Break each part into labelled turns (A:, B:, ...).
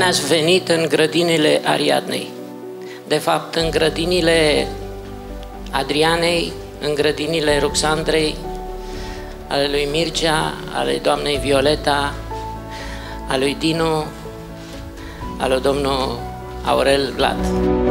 A: ați venit în grădinile Ariadnei. De fapt, în grădinile Adrianei, în grădinile Ruxandrei, ale lui Mircea, ale doamnei Violeta, ale lui Dinu, ale lui domnul Aurel Vlad.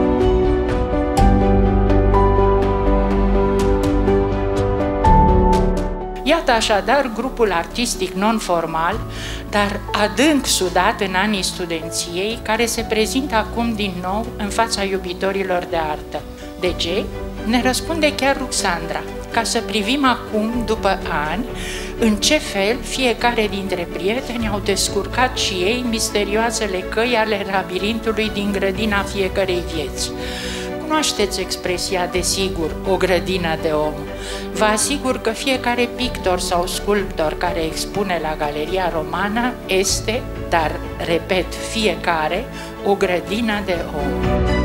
B: Iată așadar grupul artistic non-formal, dar adânc sudat în anii studenției, care se prezintă acum din nou în fața iubitorilor de artă. De ce? Ne răspunde chiar Ruxandra, ca să privim acum, după ani, în ce fel fiecare dintre prieteni au descurcat și ei misterioasele căi ale labirintului din grădina fiecărei vieți. Cunoașteți expresia, desigur, o grădină de om. Vă asigur că fiecare pictor sau sculptor care expune la Galeria Romană este, dar, repet, fiecare, o grădină de om.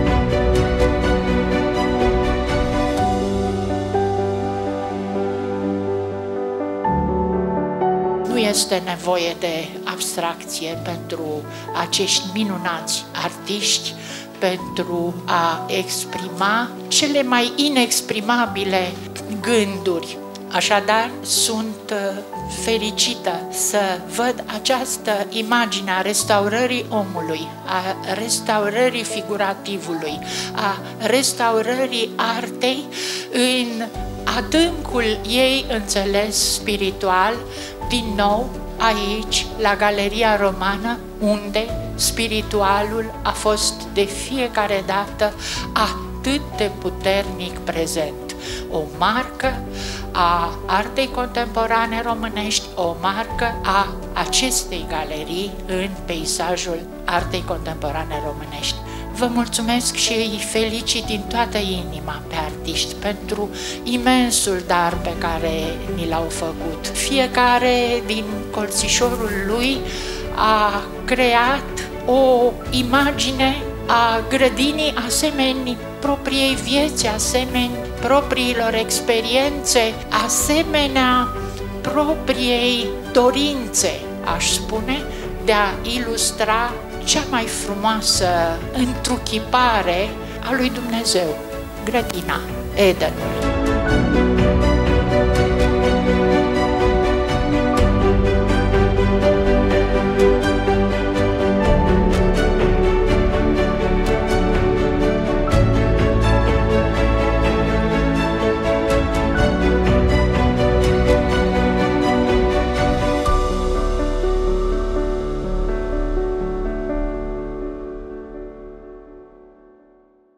B: Nu este nevoie de abstracție pentru acești minunați artiști, pentru a exprima cele mai inexprimabile gânduri. Așadar, sunt fericită să văd această imagine a restaurării omului, a restaurării figurativului, a restaurării artei în adâncul ei înțeles spiritual, din nou aici, la Galeria Romană, unde spiritualul a fost de fiecare dată atât de puternic prezent. O marcă a artei contemporane românești, o marcă a acestei galerii în peisajul artei contemporane românești. Vă mulțumesc și îi felicit din toată inima pe artiști pentru imensul dar pe care ni l-au făcut. Fiecare din colțișorul lui a creat o imagine a grădinii asemeni propriei vieți, asemeni propriilor experiențe, asemenea propriei dorințe, aș spune, de a ilustra cea mai frumoasă întruchipare a lui Dumnezeu, grădina Edenului.